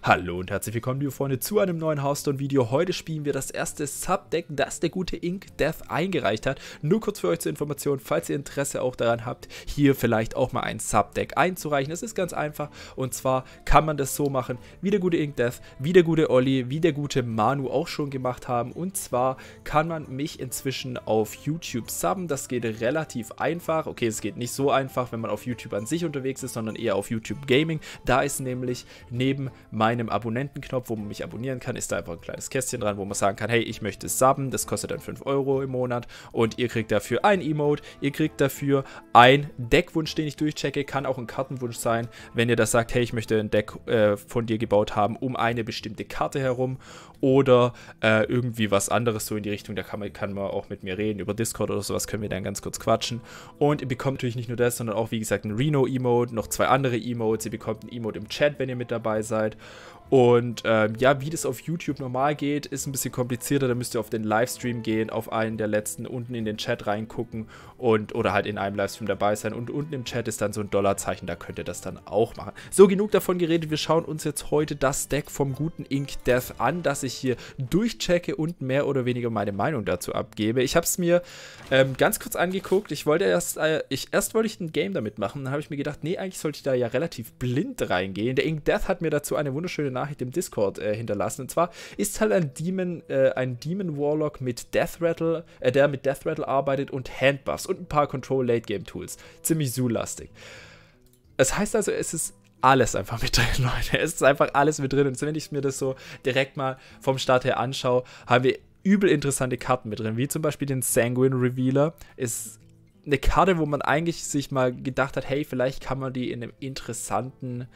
Hallo und herzlich willkommen, liebe Freunde, zu einem neuen Hearthstone-Video. Heute spielen wir das erste Subdeck, das der gute Inkdeath eingereicht hat. Nur kurz für euch zur Information, falls ihr Interesse auch daran habt, hier vielleicht auch mal ein Subdeck einzureichen. Es ist ganz einfach und zwar kann man das so machen, wie der gute Inkdeath, wie der gute Olli, wie der gute Manu auch schon gemacht haben. Und zwar kann man mich inzwischen auf YouTube subben. Das geht relativ einfach. Okay, es geht nicht so einfach, wenn man auf YouTube an sich unterwegs ist, sondern eher auf YouTube Gaming. Da ist nämlich neben meinem Abonnentenknopf, wo man mich abonnieren kann, ist da einfach ein kleines Kästchen dran, wo man sagen kann, hey, ich möchte subben, das kostet dann 5 Euro im Monat und ihr kriegt dafür ein Emote, ihr kriegt dafür ein Deckwunsch, den ich durchchecke, kann auch ein Kartenwunsch sein, wenn ihr das sagt, hey, ich möchte ein Deck von dir gebaut haben, um eine bestimmte Karte herum oder irgendwie was anderes so in die Richtung, da kann man auch mit mir reden, über Discord oder sowas können wir dann ganz kurz quatschen und ihr bekommt natürlich nicht nur das, sondern auch, wie gesagt, ein Reno-Emote, noch 2 andere Emotes, ihr bekommt ein Emote im Chat, wenn ihr mit dabei seid. Und ja, wie das auf YouTube normal geht, ist ein bisschen komplizierter. Da müsst ihr auf den Livestream gehen, auf einen der letzten, unten in den Chat reingucken oder halt in einem Livestream dabei sein. Und unten im Chat ist dann so ein Dollarzeichen, da könnt ihr das dann auch machen. So, genug davon geredet. Wir schauen uns jetzt heute das Deck vom guten Inkdeath an, das ich hier durchchecke und mehr oder weniger meine Meinung dazu abgebe. Ich habe es mir ganz kurz angeguckt. Ich wollte erst wollte ich ein Game damit machen. Dann habe ich mir gedacht, nee, eigentlich sollte ich da ja relativ blind reingehen. Der Inkdeath hat mir dazu eine wunderschöne Nachricht im Discord hinterlassen. Und zwar ist halt ein Demon Warlock mit Death Rattle, der mit Death Rattle arbeitet und Handbuffs und ein paar Control Late Game Tools. Ziemlich Zoo-lastig. Das heißt also, es ist alles einfach mit drin, Leute. Es ist einfach alles mit drin. Und wenn ich mir das so direkt mal vom Start her anschaue, haben wir übel interessante Karten mit drin, wie zum Beispiel den Sanguine Revealer. Ist eine Karte, wo man eigentlich sich mal gedacht hat, hey, vielleicht kann man die in einem interessanten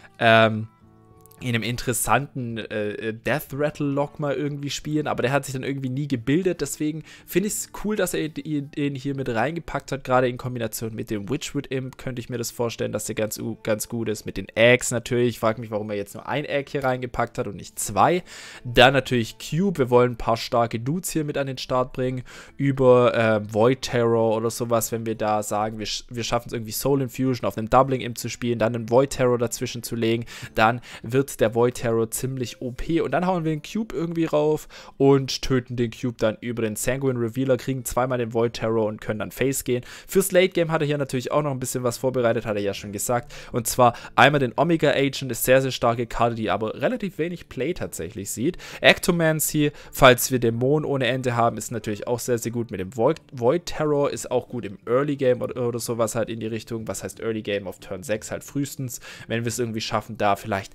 Death Rattle Lock mal irgendwie spielen, aber der hat sich dann irgendwie nie gebildet, deswegen finde ich es cool, dass er den hier mit reingepackt hat, gerade in Kombination mit dem Witchwood Imp könnte ich mir das vorstellen, dass der ganz gut ist, mit den Eggs natürlich, ich frage mich, warum er jetzt nur ein Egg hier reingepackt hat und nicht 2, dann natürlich Cube, wir wollen ein paar starke Dudes hier mit an den Start bringen, über Void Terror oder sowas, wenn wir da sagen, wir schaffen es irgendwie Soul Infusion auf einem Doubling Imp zu spielen, dann einen Void Terror dazwischen zu legen, dann wird der Void Terror ziemlich OP und dann hauen wir den Cube irgendwie rauf und töten den Cube dann über den Sanguine Revealer, kriegen zweimal den Void Terror und können dann Face gehen. Fürs Late Game hat er hier natürlich auch noch ein bisschen was vorbereitet, hat er ja schon gesagt, und zwar einmal den Omega Agent, ist sehr, sehr starke Karte, die aber relativ wenig Play tatsächlich sieht. Ectomancy, falls wir Dämonen ohne Ende haben, ist natürlich auch sehr, sehr gut mit dem Void Terror, ist auch gut im Early Game oder sowas halt in die Richtung, was heißt Early Game auf Turn 6 halt frühestens, wenn wir es irgendwie schaffen, da vielleicht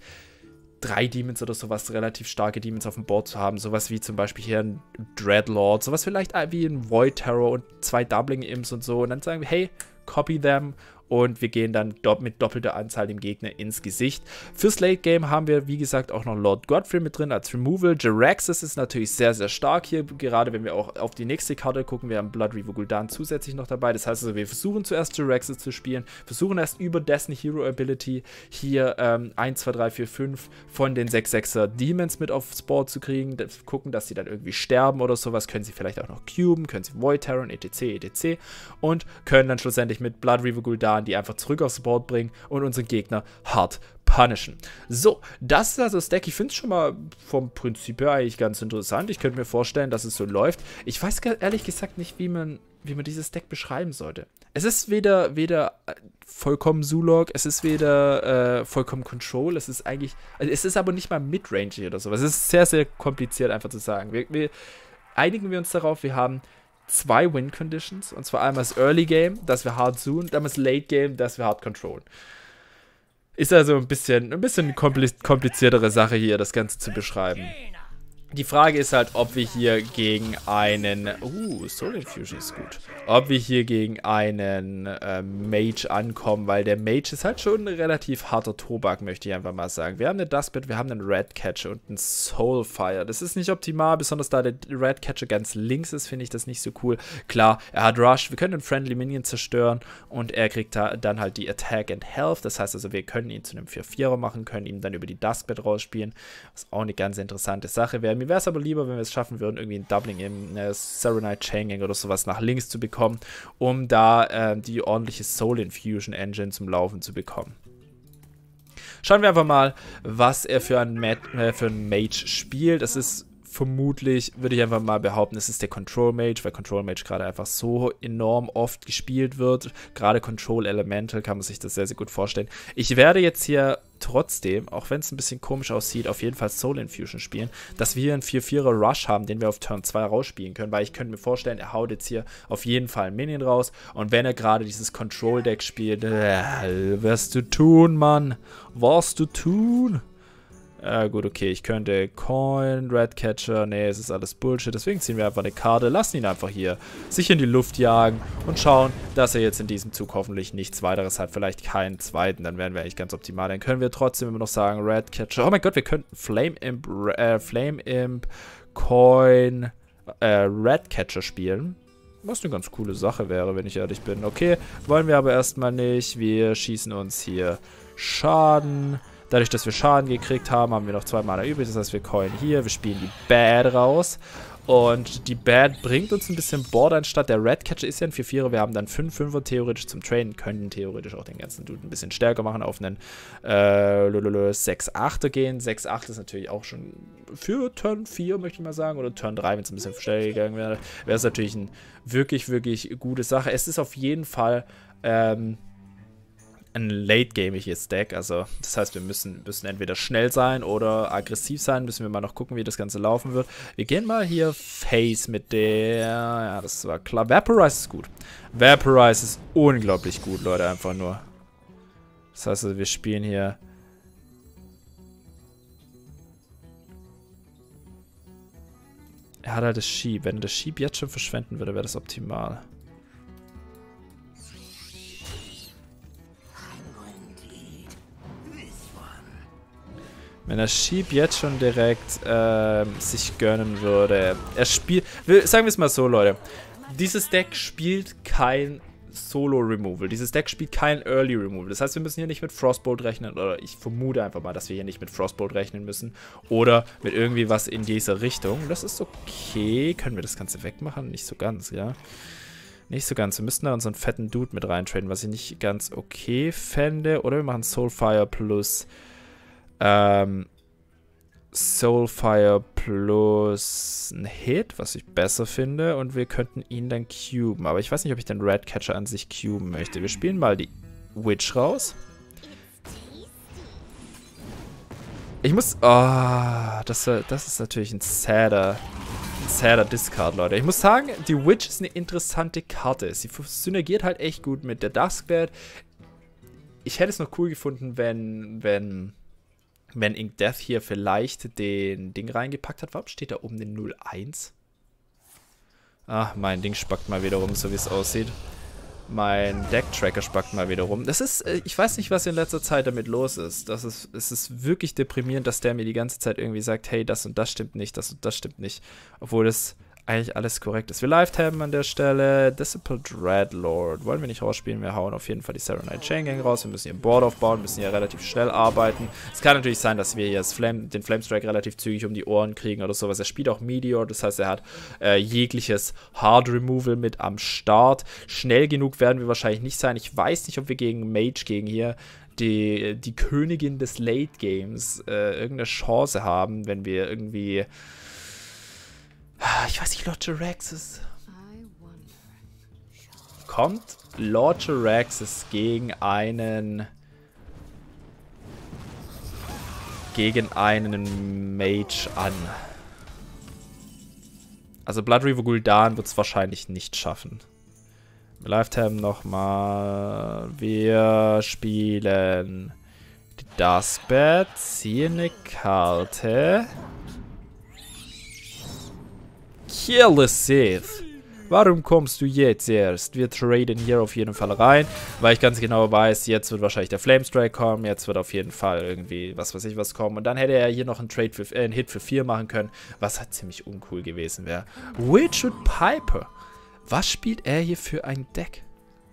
3 Demons oder sowas, relativ starke Demons auf dem Board zu haben. Sowas wie zum Beispiel hier ein Dreadlord, sowas vielleicht wie ein Void Terror und 2 Doubling Imps und so. Und dann sagen wir, hey, copy them. Und wir gehen dann mit doppelter Anzahl dem Gegner ins Gesicht. Fürs Late Game haben wir, wie gesagt, auch noch Lord Godfrey mit drin als Removal. Jaraxxus ist natürlich sehr, sehr stark hier, gerade wenn wir auch auf die nächste Karte gucken. Wir haben Blood Reaver Gul'dan zusätzlich noch dabei. Das heißt also, wir versuchen zuerst Jaraxxus zu spielen, versuchen erst über dessen Hero Ability hier 1, 2, 3, 4, 5 von den 6/6er Demons mit aufs Board zu kriegen. Gucken, dass sie dann irgendwie sterben oder sowas. Können sie vielleicht auch noch cuben, können sie Void Terror, etc. Und können dann schlussendlich mit Blood Reaver Gul'dan die einfach zurück aufs Board bringen und unseren Gegner hart punishen. So, das ist also das Deck. Ich finde es schon mal vom Prinzip her eigentlich ganz interessant. Ich könnte mir vorstellen, dass es so läuft. Ich weiß ehrlich gesagt nicht, wie man dieses Deck beschreiben sollte. Es ist weder vollkommen Zoolock, es ist weder vollkommen Control, es ist eigentlich, also es ist aber nicht mal Midrange oder sowas. Es ist sehr, sehr kompliziert einfach zu sagen. Einigen wir uns darauf, wir haben 2 Win-Conditions, und zwar einmal das Early Game, dass wir hard zoomen, dann das Late Game, dass wir hard controllen. Ist also ein bisschen kompliziertere Sache hier, das Ganze zu beschreiben. Die Frage ist halt, ob wir hier gegen einen... Soul Infusion ist gut. Ob wir hier gegen einen Mage ankommen, weil der Mage ist halt schon ein relativ harter Tobak, möchte ich einfach mal sagen. Wir haben eine Duskbit, wir haben einen Redcatcher und einen Soulfire. Das ist nicht optimal, besonders da der Redcatcher ganz links ist, finde ich das nicht so cool. Klar, er hat Rush, wir können den Friendly Minion zerstören und er kriegt dann halt die Attack and Health. Das heißt also, wir können ihn zu einem 4/4er machen, können ihn dann über die Duskbit rausspielen, was auch eine ganz interessante Sache wäre. Mir wäre es aber lieber, wenn wir es schaffen würden, irgendwie ein Doubling in Serenite Chaingang oder sowas nach links zu bekommen, um da die ordentliche Soul Infusion Engine zum Laufen zu bekommen. Schauen wir einfach mal, was er für einen Mage spielt. Es ist vermutlich, würde ich einfach mal behaupten, es ist der Control Mage, weil Control Mage gerade einfach so enorm oft gespielt wird. Gerade Control Elemental kann man sich das sehr, sehr gut vorstellen. Ich werde jetzt hier trotzdem, auch wenn es ein bisschen komisch aussieht, auf jeden Fall Soul Infusion spielen, dass wir einen 4-4er Rush haben, den wir auf Turn 2 rausspielen können, weil ich könnte mir vorstellen, er haut jetzt hier auf jeden Fall einen Minion raus und wenn er gerade dieses Control Deck spielt, wirst du tun, Mann, was du tun? Gut, okay, ich könnte Coin, Redcatcher, nee, es ist alles Bullshit, deswegen ziehen wir einfach eine Karte, lassen ihn einfach hier sich in die Luft jagen und schauen, dass er jetzt in diesem Zug hoffentlich nichts weiteres hat, vielleicht keinen zweiten, dann wären wir eigentlich ganz optimal, dann können wir trotzdem immer noch sagen, Redcatcher, oh mein Gott, wir könnten Flame Imp, Coin, Redcatcher spielen. Was eine ganz coole Sache wäre, wenn ich ehrlich bin. Okay, wollen wir aber erstmal nicht, wir schießen uns hier Schaden. Dadurch, dass wir Schaden gekriegt haben, haben wir noch 2 Mana übrig. Das heißt, wir coin hier, wir spielen die Bad raus. Und die Bad bringt uns ein bisschen Board anstatt. Der Redcatcher ist ja ein 4-4er. Wir haben dann 5-5er theoretisch zum Trainen. Können theoretisch auch den ganzen Dude ein bisschen stärker machen. Auf einen 6-8er gehen. 6-8 ist natürlich auch schon für Turn 4, möchte ich mal sagen. Oder Turn 3, wenn es ein bisschen schneller gegangen wäre. Wäre es natürlich eine wirklich, wirklich gute Sache. Es ist auf jeden Fall ein late-gamiges Deck, also das heißt, wir müssen entweder schnell sein oder aggressiv sein, müssen wir mal noch gucken, wie das Ganze laufen wird. Wir gehen mal hier Face mit der, ja, das war klar, Vaporize ist gut. Vaporize ist unglaublich gut, Leute, einfach nur. Das heißt, also, wir spielen hier er hat halt das Sheep, wenn er das Sheep jetzt schon verschwenden würde, wäre das optimal. Wenn er Sheep jetzt schon direkt sich gönnen würde. Er spielt. Sagen wir es mal so, Leute. Dieses Deck spielt kein Solo-Removal. Dieses Deck spielt kein Early-Removal. Das heißt, wir müssen hier nicht mit Frostbolt rechnen. Oder ich vermute einfach mal, dass wir hier nicht mit Frostbolt rechnen müssen. Oder mit irgendwie was in dieser Richtung. Das ist okay. Können wir das Ganze wegmachen? Nicht so ganz, ja. Nicht so ganz. Wir müssten da unseren fetten Dude mit reintraden, was ich nicht ganz okay fände. Oder wir machen Soulfire plus Soulfire plus ein Hit, was ich besser finde. Und wir könnten ihn dann cuben. Aber ich weiß nicht, ob ich den Redcatcher an sich cuben möchte. Wir spielen mal die Witch raus. Ich muss... Oh, das ist natürlich ein sadder Discard, Leute. Ich muss sagen, die Witch ist eine interessante Karte. Sie synergiert halt echt gut mit der Duskbad. Ich hätte es noch cool gefunden, wenn Ink Death hier vielleicht den Ding reingepackt hat. Warum steht da oben den 0-1? Ach, mein Ding spackt mal wieder rum, so wie es aussieht. Mein Deck-Tracker spackt mal wieder rum. Das ist, ich weiß nicht, was in letzter Zeit damit los ist. Es ist wirklich deprimierend, dass der mir die ganze Zeit irgendwie sagt, hey, das und das stimmt nicht, das und das stimmt nicht. Obwohl das eigentlich alles korrekt ist. Wir live-tabben an der Stelle. Disciple Dreadlord. Wollen wir nicht rausspielen. Wir hauen auf jeden Fall die Serenite Chain Gang raus. Wir müssen hier ein Board aufbauen, müssen hier relativ schnell arbeiten. Es kann natürlich sein, dass wir hier den Flamestrike relativ zügig um die Ohren kriegen oder sowas. Er spielt auch Meteor, das heißt, er hat jegliches Hard Removal mit am Start. Schnell genug werden wir wahrscheinlich nicht sein. Ich weiß nicht, ob wir gegen Mage, gegen hier die Königin des Late Games irgendeine Chance haben, wenn wir irgendwie... Ich weiß nicht, Lord Jaraxxus. Kommt Lord Jaraxxus gegen einen Mage an? Also Blood Reaver Gul'dan wird es wahrscheinlich nicht schaffen. Lifetime nochmal. Wir spielen die Duskbad, ziehen eine Karte. Kill the Sith. Warum kommst du jetzt erst? Wir traden hier auf jeden Fall rein, weil ich ganz genau weiß, jetzt wird wahrscheinlich der Flamestrike kommen, jetzt wird auf jeden Fall irgendwie was weiß ich was kommen und dann hätte er hier noch einen einen Hit für 4 machen können, was halt ziemlich uncool gewesen wäre. Witchwood Piper. Was spielt er hier für ein Deck?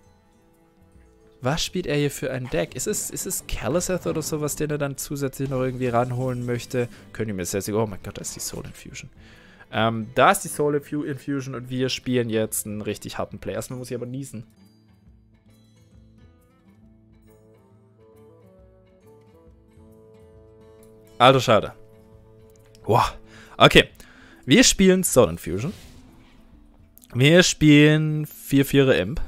Was spielt er hier für ein Deck? Ist es Kaliseth oder sowas, den er dann zusätzlich noch irgendwie ranholen möchte? Könnt ihr mir das jetzt sagen? Oh mein Gott, da ist die Soul Infusion. Da ist die Soul Infusion und wir spielen jetzt einen richtig harten Play. Erstmal muss ich aber niesen. Alter Schade. Wow. Okay. Wir spielen Soul Infusion. Wir spielen 4-4er Imp.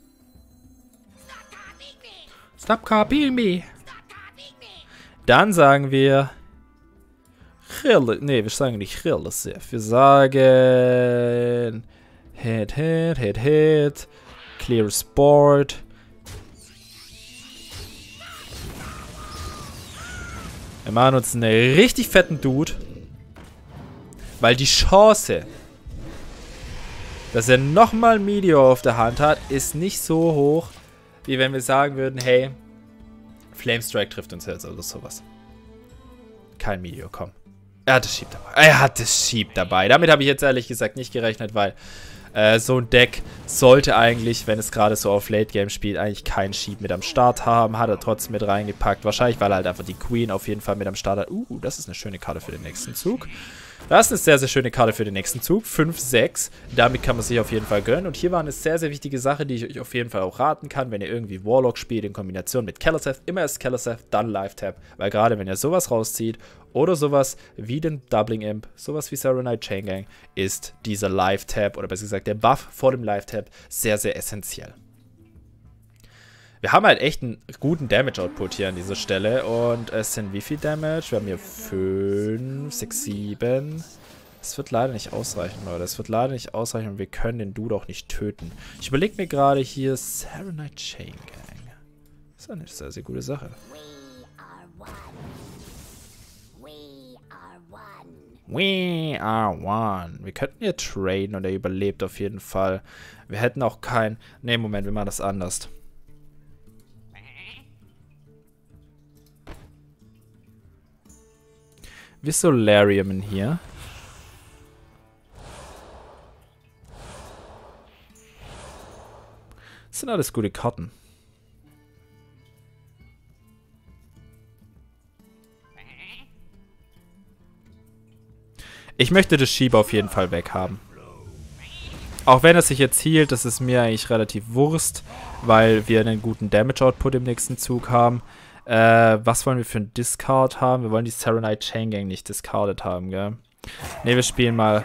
Stop copying me. Dann sagen wir... Ne, wir sagen nicht Relativ. Wir sagen... Hit. Clear Sport. Wir machen uns einen richtig fetten Dude. Weil die Chance, dass er nochmal Meteor auf der Hand hat, ist nicht so hoch, wie wenn wir sagen würden, hey, Flamestrike trifft uns jetzt oder sowas. Kein Meteor, komm. Er hat das Sheep dabei. Damit habe ich jetzt ehrlich gesagt nicht gerechnet, weil so ein Deck sollte eigentlich, wenn es gerade so auf Late Game spielt, eigentlich keinen Sheep mit am Start haben. Hat er trotzdem mit reingepackt. Wahrscheinlich, weil er halt einfach die Queen auf jeden Fall mit am Start hat. Das ist eine schöne Karte für den nächsten Zug. Das ist eine sehr, sehr schöne Karte für den nächsten Zug. 5-6. Damit kann man sich auf jeden Fall gönnen. Und hier war eine sehr, sehr wichtige Sache, die ich euch auf jeden Fall auch raten kann, wenn ihr irgendwie Warlock spielt in Kombination mit Keleseth. Immer erst Keleseth, dann Live-Tap. Weil gerade wenn ihr sowas rauszieht oder sowas wie den Doubling Imp, sowas wie Saronite Chain Gang, ist dieser Live-Tap oder besser gesagt der Buff vor dem Live-Tap sehr, sehr essentiell. Wir haben halt echt einen guten Damage-Output hier an dieser Stelle. Und es sind wie viel Damage? Wir haben hier 5, 6, 7. Das wird leider nicht ausreichen, Leute. Das wird leider nicht ausreichen und wir können den Dude auch nicht töten. Ich überlege mir gerade hier Saronite Chain Gang. Das ist eine sehr, sehr gute Sache. We are one. Wir könnten hier traden und er überlebt auf jeden Fall. Wir hätten auch kein... Ne, Moment, wir machen das anders. Wir Solariumen hier. Das sind alles gute Karten. Ich möchte das Sheep auf jeden Fall weghaben. Auch wenn er sich jetzt healt, das ist mir eigentlich relativ Wurst, weil wir einen guten Damage-Output im nächsten Zug haben. Was wollen wir für einen Discard haben? Wir wollen die Saronite Chain Gang nicht discarded haben, gell? Ne, wir spielen mal...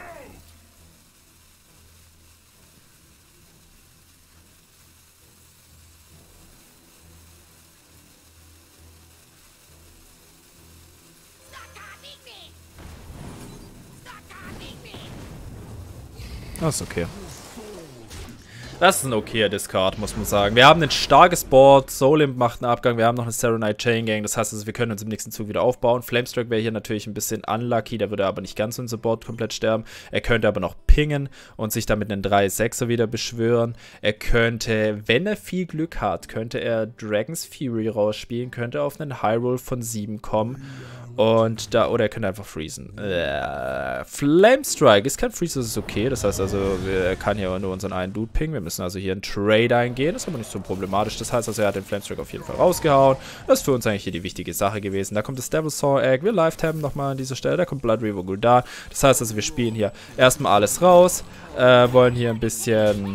Das ist okay. Das ist ein okayer Discard, muss man sagen. Wir haben ein starkes Board. Soul Imp macht einen Abgang. Wir haben noch eine Saronite Chain Gang. Das heißt also, wir können uns im nächsten Zug wieder aufbauen. Flamestrike wäre hier natürlich ein bisschen unlucky. Da würde er aber nicht ganz unser Board komplett sterben. Er könnte aber noch pingen und sich damit einen 3-6er wieder beschwören. Er könnte, wenn er viel Glück hat, könnte er Dragon's Fury rausspielen. Könnte auf einen High Roll von 7 kommen. Und da, oder er könnte einfach freezen. Flamestrike ist kein Freeze, das ist okay. Das heißt also, er kann hier nur unseren einen Dude pingen. Wir müssen also hier einen Trade eingehen. Das ist aber nicht so problematisch. Das heißt also, er hat den Flamestrike auf jeden Fall rausgehauen. Das ist für uns eigentlich hier die wichtige Sache gewesen. Da kommt das Devil's Saw Egg. Wir live-tappen nochmal an dieser Stelle. Da kommt Blood Reaver Gul'dan. Das heißt also, wir spielen hier erstmal alles raus. Wollen hier ein bisschen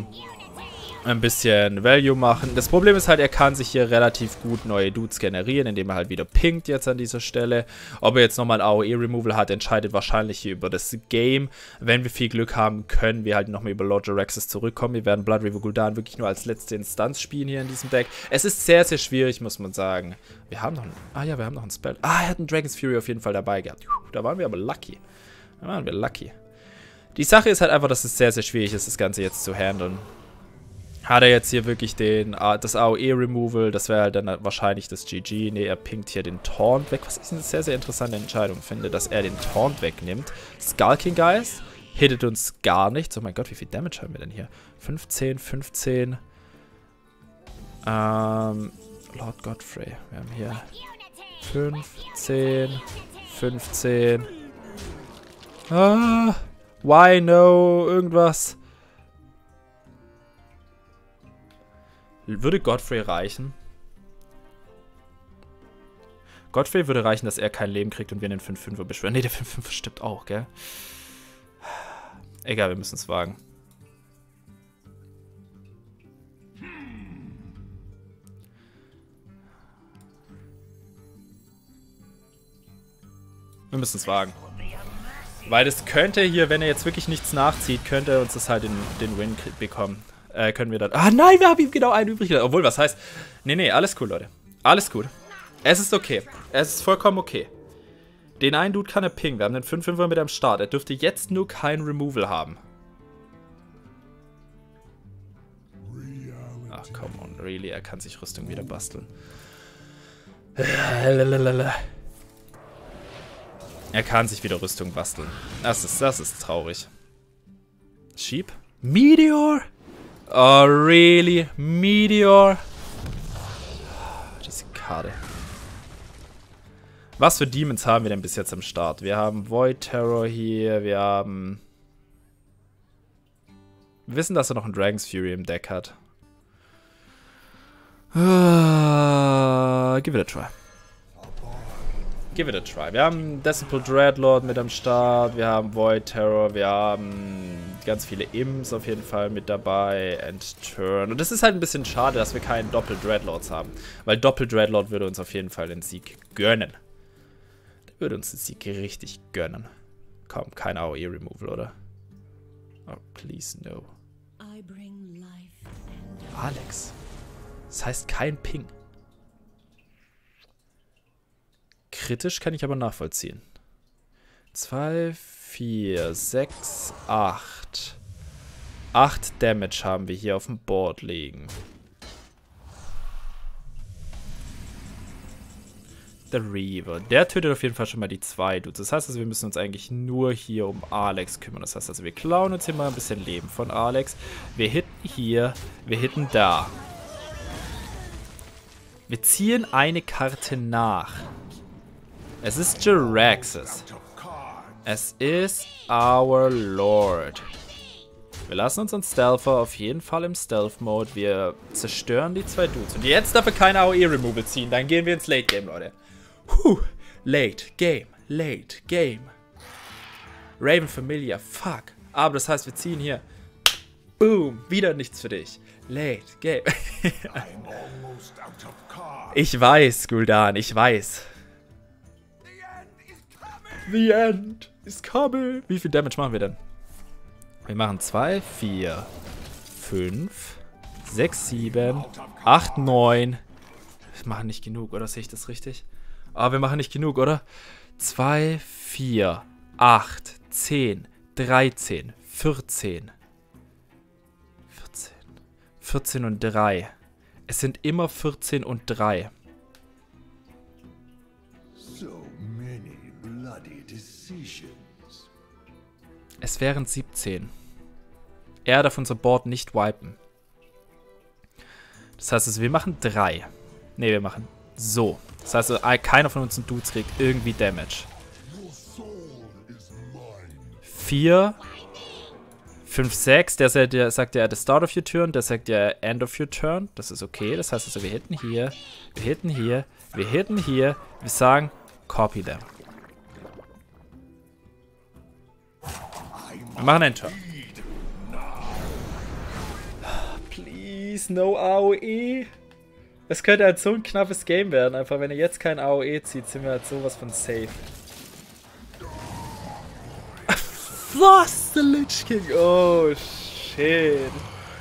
Value machen. Das Problem ist halt, er kann sich hier relativ gut neue Dudes generieren, indem er halt wieder pinkt jetzt an dieser Stelle. Ob er jetzt nochmal ein AOE-Removal hat, entscheidet wahrscheinlich hier über das Game. Wenn wir viel Glück haben, können wir halt nochmal über Lord Jaraxxus zurückkommen. Wir werden Blood Reaver Gul'dan wirklich nur als letzte Instanz spielen hier in diesem Deck. Es ist sehr, sehr schwierig, muss man sagen. Wir haben noch einen... Ah ja, wir haben noch einen Spell. Ah, er hat einen Dragon's Fury auf jeden Fall dabei gehabt. Da waren wir aber lucky. Die Sache ist halt einfach, dass es sehr, sehr schwierig ist, das Ganze jetzt zu handeln. Hat er jetzt hier wirklich das AOE-Removal, das wäre halt dann wahrscheinlich das GG. Ne, er pinkt hier den Taunt weg, was ich eine sehr, sehr interessante Entscheidung finde, dass er den Taunt wegnimmt. Skulking Geist hittet uns gar nichts. Oh mein Gott, wie viel Damage haben wir denn hier? 15, 15. Lord Godfrey. Wir haben hier 15, 15. Why no? Irgendwas. Würde Godfrey reichen? Godfrey würde reichen, dass er kein Leben kriegt und wir einen 5-5er beschwören. Ne, der 5-5er stirbt auch, gell? Egal, wir müssen es wagen. Wir müssen es wagen. Weil das könnte hier, wenn er jetzt wirklich nichts nachzieht, könnte er uns das halt den Win bekommen. Können wir dann... Ah nein, wir haben ihm genau einen übrig. Obwohl, was heißt... Nee, alles cool, Leute. Alles gut. Es ist okay. Es ist vollkommen okay. Den einen Dude kann er pingen. Wir haben den 5-5er mit am Start. Er dürfte jetzt nur kein Removal haben. Ach, come on. Really? Er kann sich Rüstung wieder basteln. Er kann sich wieder Rüstung basteln. Das ist traurig. Sheep? Meteor? Oh, really? Meteor? Diese Karte. Was für Demons haben wir denn bis jetzt am Start? Wir haben Void Terror hier, wir haben... Wir wissen, dass er noch einen Dragon's Fury im Deck hat. Give it a try. Give it a try. Wir haben Decibel Dreadlord mit am Start, wir haben Void Terror, wir haben ganz viele Imps auf jeden Fall mit dabei, and Turn. Und das ist halt ein bisschen schade, dass wir keinen Doppel-Dreadlords haben. Weil Doppel-Dreadlord würde uns auf jeden Fall den Sieg gönnen. Der würde uns den Sieg richtig gönnen. Komm, kein AOE-Removal, oder? Oh, please, no. Alex. Das heißt kein Ping. Kritisch kann ich aber nachvollziehen. 2, 4, 6, 8. 8 Damage haben wir hier auf dem Board liegen. Der Reaver. Der tötet auf jeden Fall schon mal die 2 Dudes. Das heißt also, wir müssen uns eigentlich nur hier um Alex kümmern. Das heißt also, wir klauen uns hier mal ein bisschen Leben von Alex. Wir hitten hier, wir hitten da. Wir ziehen eine Karte nach. Es ist Jaraxxus. Es ist Our Lord. Wir lassen uns Stealther auf jeden Fall im Stealth-Mode. Wir zerstören die 2 Dudes. Und jetzt darf er keine AOE-Removal ziehen. Dann gehen wir ins Late-Game, Leute. Late Game. Late Game. Raven Familiar. Fuck. Aber das heißt, wir ziehen hier. Boom. Wieder nichts für dich. Late Game. Ich weiß, Gul'dan. Ich weiß. The end is coming. Wie viel Damage machen wir denn? Wir machen 2, 4, 5, 6, 7, 8, 9. Wir machen nicht genug, oder? Sehe ich das richtig? Ah, wir machen nicht genug, oder? 2, 4, 8, 10, 13, 14. 14 und 3. Es sind immer 14 und 3. Es wären 17. Er darf unser Board nicht wipen. Das heißt also, wir machen 3. Ne, wir machen so. Das heißt also, keiner von uns Dudes kriegt irgendwie Damage. 4, 5, 6. Der sagt ja at the start of your turn. Der sagt ja end of your turn. Das ist okay. Das heißt also, wir hitten hier. Wir hitten hier. Wir hitten hier. Wir sagen, copy them. Wir machen einen Turn. Please, no AOE. Es könnte halt so ein knappes Game werden. Einfach, wenn er jetzt kein AOE zieht, sind wir halt sowas von safe. Was? Der Lich King? Oh, shit.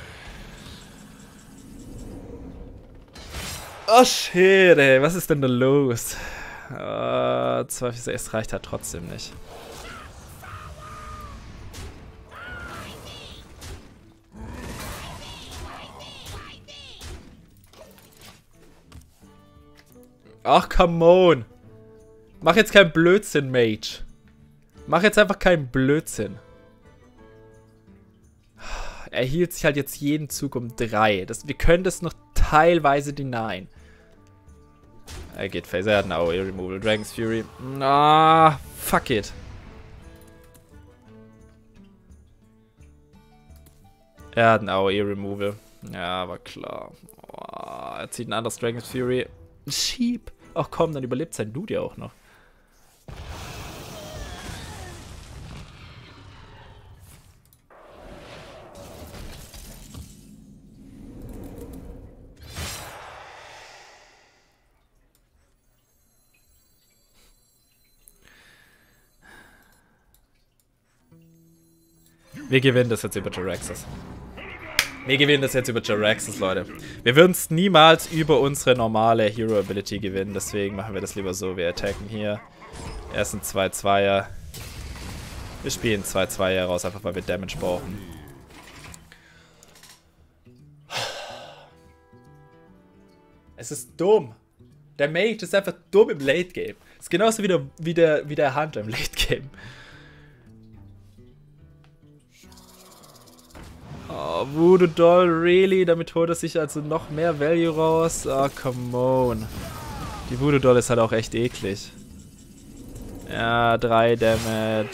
Oh, shit, ey. Was ist denn da los? 2, 4, 6 reicht halt trotzdem nicht. Ach, come on. Mach jetzt keinen Blödsinn, Mage. Mach jetzt einfach keinen Blödsinn. Er hielt sich halt jetzt jeden Zug um 3. Wir können das noch teilweise denyen. Er geht Phase. Er hat einen AOE Removal. Dragon's Fury. Ah, fuck it. Er hat einen AOE Removal. Ja, war klar. Oh, er zieht ein anderes Dragon's Fury. Ein Sheep. Ach komm, dann überlebt sein Dude ja auch noch. Wir gewinnen das jetzt über Jaraxxus. Wir gewinnen das jetzt über Jaraxxus, Leute. Wir würden es niemals über unsere normale Hero-Ability gewinnen. Deswegen machen wir das lieber so. Wir attacken hier. Erst ein 2-2er. Wir spielen 2-2er raus, einfach weil wir Damage brauchen. Es ist dumm. Der Mage ist einfach dumm im Late-Game. Ist genauso wie der Hunter im Late-Game. Oh, Voodoo Doll, really? Damit holt er sich also noch mehr Value raus? Oh, come on. Die Voodoo Doll ist halt auch echt eklig. Ja, 3 Damage.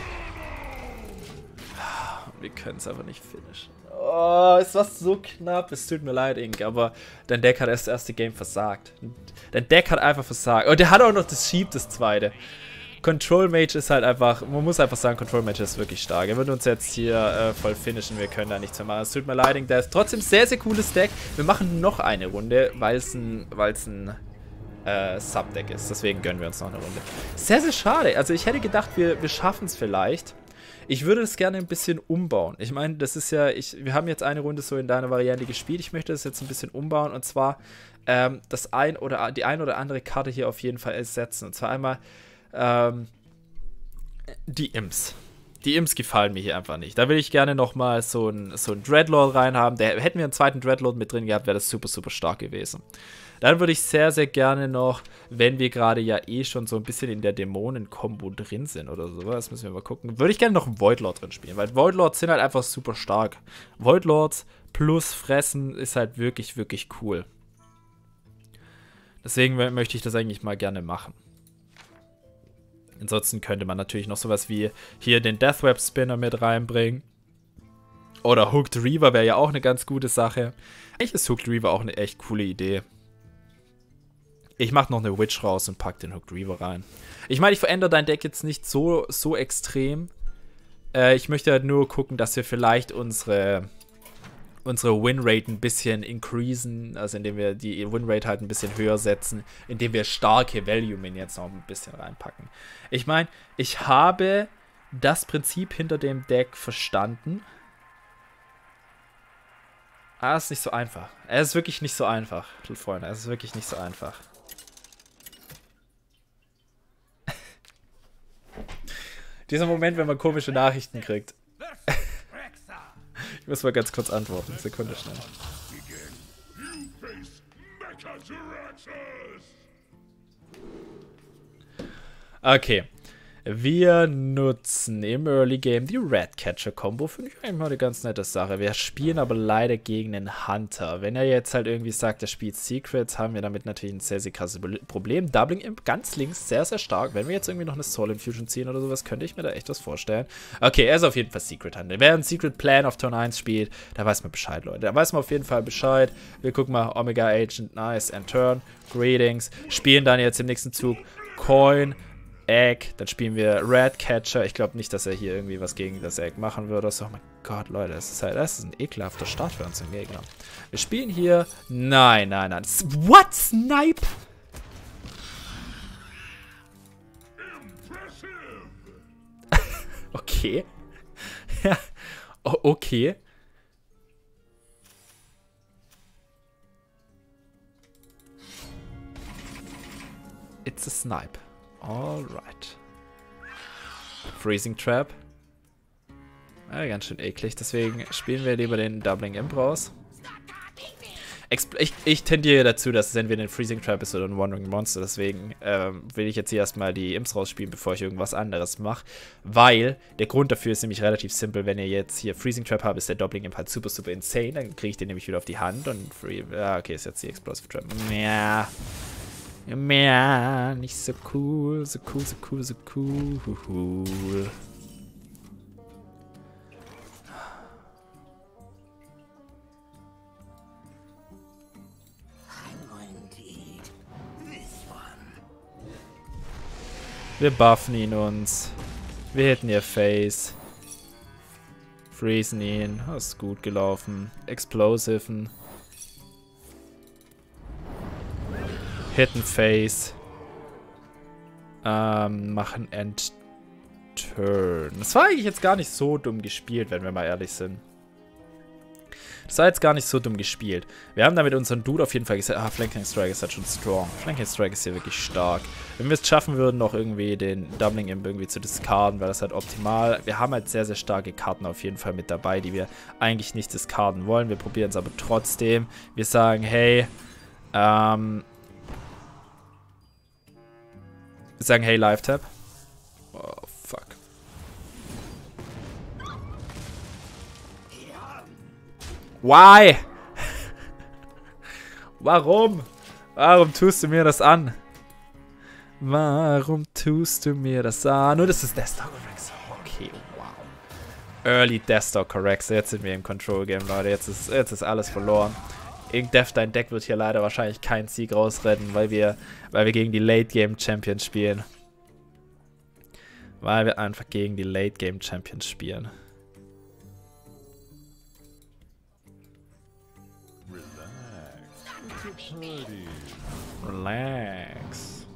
Wir können es aber nicht finishen. Oh, es war so knapp. Es tut mir leid, Ink, aber dein Deck hat erst das erste Game versagt. Dein Deck hat einfach versagt. Und der hat auch noch das Sheep, das zweite. Control Mage ist halt einfach, man muss einfach sagen, Control Mage ist wirklich stark. Er wird uns jetzt hier voll finishen, wir können da nichts mehr machen. Es tut mir leid, der ist trotzdem sehr, sehr cooles Deck. Wir machen noch eine Runde, weil es ein Subdeck ist. Deswegen gönnen wir uns noch eine Runde. Sehr, sehr schade. Also ich hätte gedacht, wir schaffen es vielleicht. Ich würde das gerne ein bisschen umbauen. Ich meine, das ist ja, wir haben jetzt eine Runde so in deiner Variante gespielt. Ich möchte das jetzt ein bisschen umbauen und zwar die ein oder andere Karte hier auf jeden Fall ersetzen. Und zwar einmal die Imps. Die Imps gefallen mir hier einfach nicht. Da will ich gerne nochmal so ein Dreadlord reinhaben. Hätten wir einen zweiten Dreadlord mit drin gehabt, wäre das super, super stark gewesen. Dann würde ich sehr, sehr gerne noch, wenn wir gerade ja eh schon so ein bisschen in der Dämonen-Kombo drin sind oder sowas, müssen wir mal gucken, würde ich gerne noch einen Voidlord drin spielen, weil Voidlords sind halt einfach super stark. Voidlords plus Fressen ist halt wirklich, wirklich cool. Deswegen möchte ich das eigentlich mal gerne machen. Ansonsten könnte man natürlich noch sowas wie hier den Deathweb Spinner mit reinbringen. Oder Hooked Reaver wäre ja auch eine ganz gute Sache. Eigentlich ist Hooked Reaver auch eine echt coole Idee. Ich mache noch eine Witch raus und pack den Hooked Reaver rein. Ich meine, ich verändere dein Deck jetzt nicht so extrem. Ich möchte halt nur gucken, dass wir vielleicht unsere Winrate ein bisschen increasen, also indem wir die Winrate halt ein bisschen höher setzen, indem wir starke Value-Minions noch ein bisschen reinpacken. Ich meine, ich habe das Prinzip hinter dem Deck verstanden. Aber es ist nicht so einfach. Es ist wirklich nicht so einfach, Freunde. Es ist wirklich nicht so einfach. Dieser Moment, wenn man komische Nachrichten kriegt. Ich muss mal ganz kurz antworten. Eine Sekunde schnell. Okay. Wir nutzen im Early Game die Ratcatcher-Kombo. Finde ich eigentlich mal eine ganz nette Sache. Wir spielen aber leider gegen einen Hunter. Wenn er jetzt halt irgendwie sagt, er spielt Secrets, haben wir damit natürlich ein sehr, sehr krasses Problem. Doubling Imp ganz links, sehr, sehr stark. Wenn wir jetzt irgendwie noch eine Soul Infusion ziehen oder sowas, könnte ich mir da echt was vorstellen. Okay, er ist auf jeden Fall Secret Hunter. Wer einen Secret Plan auf Turn 1 spielt, da weiß man Bescheid, Leute. Da weiß man auf jeden Fall Bescheid. Wir gucken mal, Omega Agent, nice, and Turn, Greetings. Spielen dann jetzt im nächsten Zug Coin, Egg, dann spielen wir Ratcatcher. Ich glaube nicht, dass er hier irgendwie was gegen das Egg machen würde. So, oh mein Gott, Leute, das ist ein ekelhafter Start für uns im Gegner. Wir spielen hier... Nein. What? Snipe? Okay. Ja. Oh, okay. It's a snipe. Alright. Freezing Trap. Ja, ganz schön eklig. Deswegen spielen wir lieber den Doubling Imp raus. Ich tendiere dazu, dass es entweder ein Freezing Trap ist oder ein Wandering Monster. Deswegen will ich jetzt hier erstmal die Imps rausspielen, bevor ich irgendwas anderes mache. Weil der Grund dafür ist nämlich relativ simpel. Wenn ihr jetzt hier Freezing Trap habt, ist der Doubling Imp halt super, super insane. Dann kriege ich den nämlich wieder auf die Hand und ja, okay, ist jetzt die Explosive Trap. Ja. Ja, nicht so cool, so cool. Wir buffen ihn uns. Wir hitten ihr Face. Freezen ihn. Das ist gut gelaufen. Explosiven. Hidden Face. Machen End Turn. Das war eigentlich jetzt gar nicht so dumm gespielt, wenn wir mal ehrlich sind. Das war jetzt gar nicht so dumm gespielt. Wir haben damit unseren Dude auf jeden Fall gesagt, Flanking Strike ist halt schon strong. Flanking Strike ist hier wirklich stark. Wenn wir es schaffen würden, noch irgendwie den Doubling Imp irgendwie zu discarden, wäre das halt optimal. Wir haben halt sehr, sehr starke Karten auf jeden Fall mit dabei, die wir eigentlich nicht discarden wollen. Wir probieren es aber trotzdem. Wir sagen, hey, wir sagen, hey, Live-Tap. Oh, fuck. Why? Warum? Warum tust du mir das an? Warum tust du mir das an? Nur das ist Deathstalker Correx. Okay, wow. Early Deathstalker Correx. Jetzt sind wir im Control Game, Leute. Jetzt ist alles verloren. Dein Deck wird hier leider wahrscheinlich keinen Sieg rausretten, weil wir gegen die Late Game Champions spielen. Weil wir einfach gegen die Late Game Champions spielen. Relax.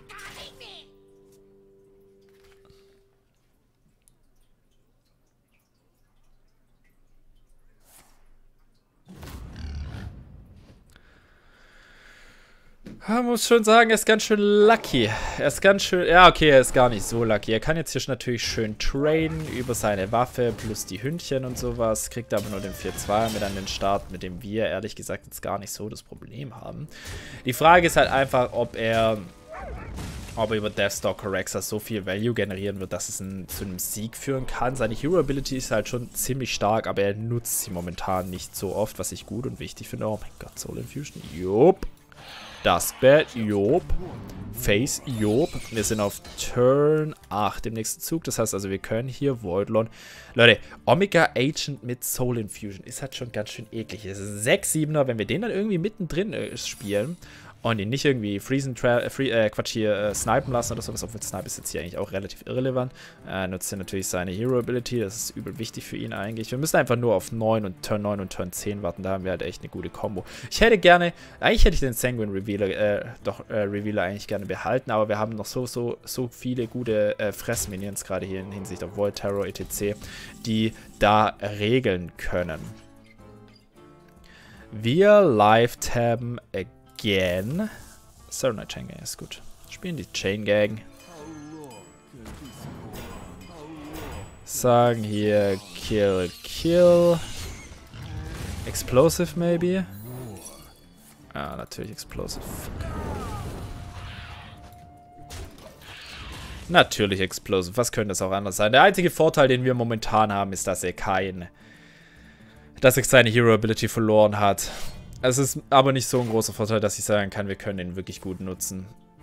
Man muss schon sagen, er ist ganz schön lucky. Er ist ganz schön... Ja, okay, er ist gar nicht so lucky. Er kann jetzt hier natürlich schön traden über seine Waffe plus die Hündchen und sowas. Kriegt aber nur den 4-2 mit an den Start, mit dem wir ehrlich gesagt jetzt gar nicht so das Problem haben. Die Frage ist halt einfach, ob er über Deathstalker Rexer so viel Value generieren wird, dass es zu einem Sieg führen kann. Seine Hero Ability ist halt schon ziemlich stark, aber er nutzt sie momentan nicht so oft, was ich gut und wichtig finde. Oh mein Gott, Soul Infusion. Jupp. Duskbat, Job. Face, Job. Wir sind auf Turn 8 im nächsten Zug. Das heißt also, wir können hier Voidlord. Leute, Omega Agent mit Soul Infusion ist halt schon ganz schön eklig. Es ist ein 6-7er, wenn wir den dann irgendwie mittendrin spielen und ihn nicht irgendwie snipen lassen oder sowas. Obwohl Snipe ist jetzt hier eigentlich auch relativ irrelevant. Nutzt er natürlich seine Hero Ability. Das ist übel wichtig für ihn eigentlich. Wir müssen einfach nur auf 9 und Turn 10 warten. Da haben wir halt echt eine gute Combo. Ich hätte gerne, eigentlich hätte ich den Sanguine Revealer eigentlich gerne behalten, aber wir haben noch so viele gute Fressminions, gerade hier in Hinsicht auf Void Terror etc., die da regeln können. Wir live-tabben again. Serenite Chain Gang ist gut. Spielen die Chain Gang. Sagen hier Kill, Kill. Explosive maybe. Ah, natürlich Explosive. Natürlich Explosive. Was könnte das auch anders sein? Der einzige Vorteil, den wir momentan haben, ist, dass er seine Hero Ability verloren hat. Es ist aber nicht so ein großer Vorteil, dass ich sagen kann, wir können ihn wirklich gut nutzen.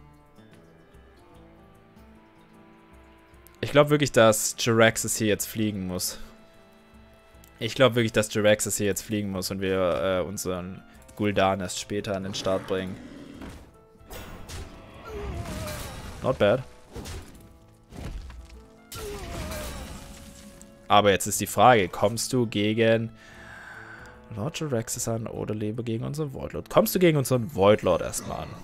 Ich glaube wirklich, dass Jiraxxus hier jetzt fliegen muss. Ich glaube wirklich, dass Jiraxxus hier jetzt fliegen muss und wir unseren Gul'dan erst später an den Start bringen. Not bad. Aber jetzt ist die Frage, kommst du gegen Lord Jiraxxus an oder lieber gegen unseren Voidlord? Kommst du gegen unseren Voidlord erstmal an?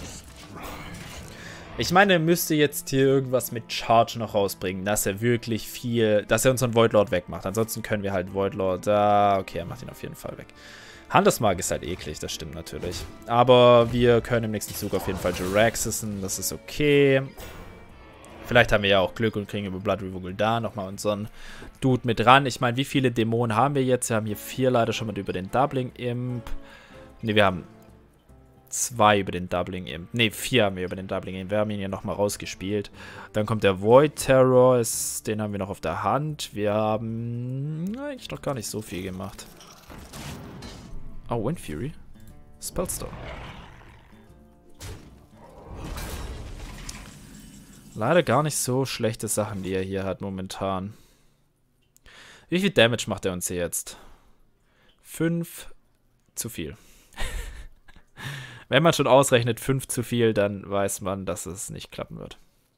Ich meine, er müsste jetzt hier irgendwas mit Charge noch rausbringen, dass er wirklich dass er unseren Voidlord wegmacht. Ansonsten können wir halt Voidlord, okay, er macht ihn auf jeden Fall weg. Hunter's-Mark ist halt eklig, das stimmt natürlich. Aber wir können im nächsten Zug auf jeden Fall Jiraxxusen, das ist okay. Vielleicht haben wir ja auch Glück und kriegen über Blood River Gul'dan nochmal unseren Dude mit ran. Ich meine, wie viele Dämonen haben wir jetzt? Wir haben hier 4 leider schon mal über den Doubling Imp. Ne, wir haben 2 über den Doubling Imp. Ne, 4 haben wir über den Doubling Imp. Wir haben ihn ja nochmal rausgespielt. Dann kommt der Void Terror. Den haben wir noch auf der Hand. Wir haben eigentlich noch gar nicht so viel gemacht. Oh, Wind Fury. Spellstorm. Leider gar nicht so schlechte Sachen, die er hier hat momentan. Wie viel Damage macht er uns hier jetzt? 5 zu viel. Wenn man schon ausrechnet 5 zu viel, dann weiß man, dass es nicht klappen wird.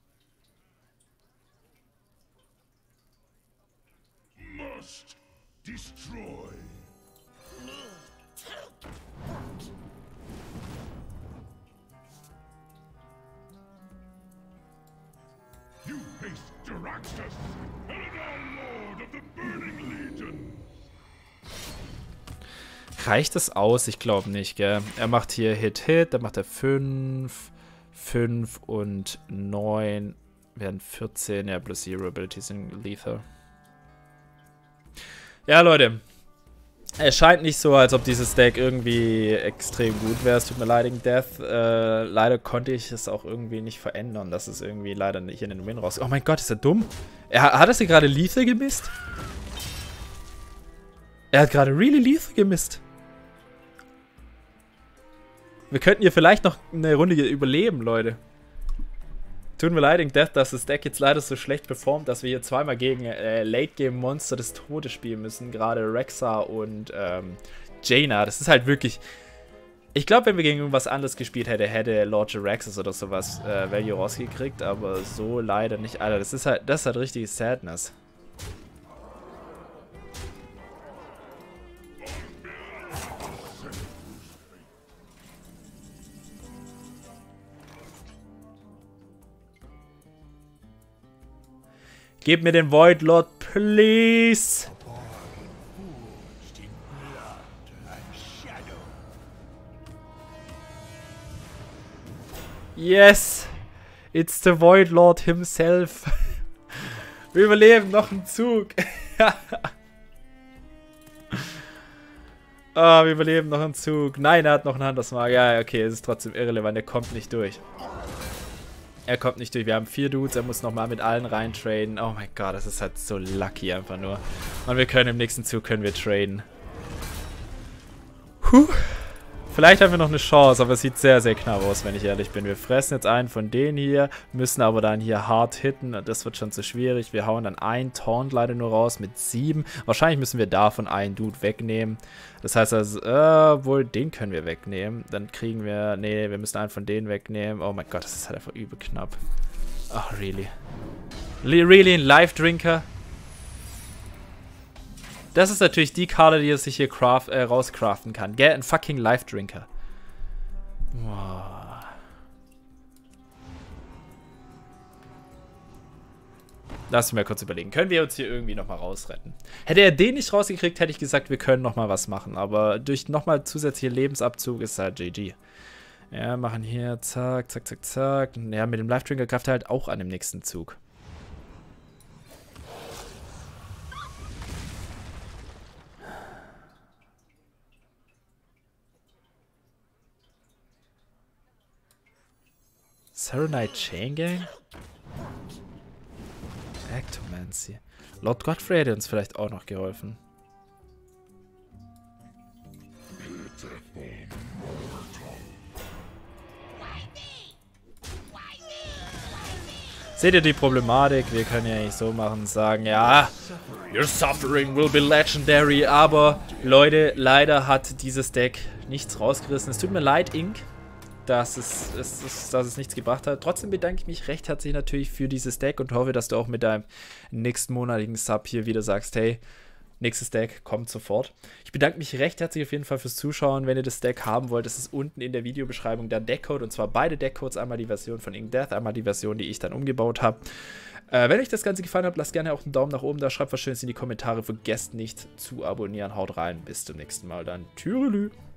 Must destroy. You haste Jiraxxus. Reicht das aus? Ich glaube nicht, gell? Er macht hier Hit, dann macht er 5, 5 und 9. Wären 14, ja, plus Zero Abilities in Lethal. Ja, Leute. Es scheint nicht so, als ob dieses Deck irgendwie extrem gut wäre. Es tut mir leid, Ink Death. Leider konnte ich es auch irgendwie nicht verändern, dass es irgendwie leider nicht in den Win raus... Oh mein Gott, ist er dumm? Hat er sie gerade Lethal gemisst? Er hat gerade really Lethal gemisst. Wir könnten hier vielleicht noch eine Runde überleben, Leute. Tut mir leid, Ink Death, dass das Deck jetzt leider so schlecht performt, dass wir hier zweimal gegen Late-Game-Monster des Todes spielen müssen. Gerade Rexa und Jaina. Das ist halt wirklich... Ich glaube, wenn wir gegen irgendwas anderes gespielt hätte Lord Jaraxxus oder sowas Value rausgekriegt. Aber so leider nicht. Alter, das ist halt richtig Sadness. Gib mir den Void Lord, please. Yes. It's the Void Lord himself. Wir überleben noch einen Zug. Wir überleben noch einen Zug. Nein, er hat noch einen Huntersmark. Ja, okay, es ist trotzdem irrelevant. Er kommt nicht durch. Er kommt nicht durch. Wir haben 4 Dudes. Er muss nochmal mit allen rein traden. Oh mein Gott, das ist halt so lucky einfach nur. Und wir können im nächsten Zug traden. Vielleicht haben wir noch eine Chance, aber es sieht sehr, sehr knapp aus, wenn ich ehrlich bin. Wir fressen jetzt einen von denen hier, müssen aber dann hier hart hitten. Und das wird schon zu schwierig. Wir hauen dann einen Taunt leider nur raus mit 7. Wahrscheinlich müssen wir davon einen Dude wegnehmen. Das heißt also, wohl den können wir wegnehmen. Dann kriegen wir, nee, wir müssen einen von denen wegnehmen. Oh mein Gott, das ist halt einfach übel knapp. Ach, really? Really ein Life-Drinker? Das ist natürlich die Karte, die er sich hier rauscraften kann. Gell? Ein fucking Life-Drinker. Wow. Lass mich mal kurz überlegen. Können wir uns hier irgendwie nochmal rausretten? Hätte er den nicht rausgekriegt, hätte ich gesagt, wir können nochmal was machen. Aber durch nochmal zusätzlichen Lebensabzug ist halt GG. Ja, machen hier, zack, zack, zack, zack. Ja, mit dem Life-Drinker greift er halt auch an dem nächsten Zug. Saronite Chain Gang? Ectomancy. Lord Godfrey hätte uns vielleicht auch noch geholfen. Seht ihr die Problematik? Wir können ja nicht so machen, sagen, ja, your suffering will be legendary, aber Leute, leider hat dieses Deck nichts rausgerissen. Es tut mir leid, Ink, dass es nichts gebracht hat. Trotzdem bedanke ich mich recht herzlich natürlich für dieses Deck und hoffe, dass du auch mit deinem nächsten monatigen Sub hier wieder sagst, hey, nächstes Deck kommt sofort. Ich bedanke mich recht herzlich auf jeden Fall fürs Zuschauen. Wenn ihr das Deck haben wollt, ist es unten in der Videobeschreibung der Deckcode, und zwar beide Deckcodes, einmal die Version von Ink Death, einmal die Version, die ich dann umgebaut habe. Wenn euch das Ganze gefallen hat, lasst gerne auch einen Daumen nach oben da, schreibt was Schönes in die Kommentare, vergesst nicht zu abonnieren, haut rein, bis zum nächsten Mal dann. Tschüss.